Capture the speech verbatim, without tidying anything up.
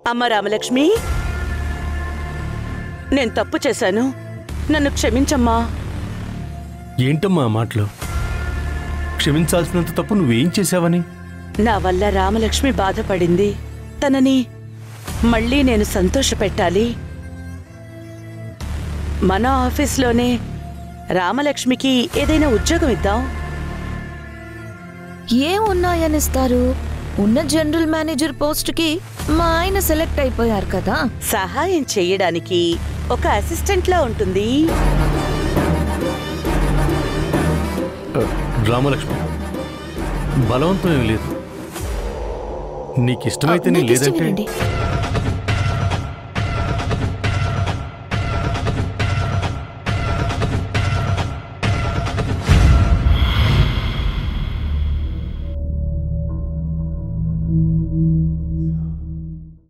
అమ్మ రామలక్ష్మి, నేను తప్పు చేశాను, నన్ను క్షమించమ్మా. ఏంటమ్మా మాటలు? క్షమించాల్సినంత తప్పు నువ్వేం చేశావని? నా వల్ల రామలక్ష్మి బాధపడింది. తనని మళ్ళీ నేను సంతోషపెట్టాలి. మన ఆఫీస్లోనే రామలక్ష్మికి ఏదైనా ఉద్యోగం ఇద్దాం. ఏమున్నాయనిస్తారు? ఉన్న జనరల్ మేనేజర్ పోస్ట్కి మా ఆయన సెలెక్ట్ అయిపోయారు కదా. సహాయం చెయ్యడానికి ఒక అసిస్టెంట్లా ఉంటుంది. రామలక్ష్మి, బలవంతం ఏం లేదు. నీకిష్టమైతే నీ లేదంటే